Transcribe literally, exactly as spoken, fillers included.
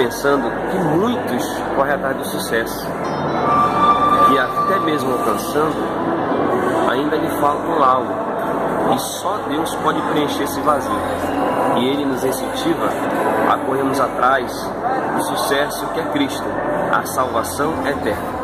pensando que muitos correm atrás do sucesso, que até mesmo alcançando, ainda lhe faltam algo, e só Deus pode preencher esse vazio. E Ele nos incentiva a corrermos atrás do sucesso que é Cristo, a salvação eterna.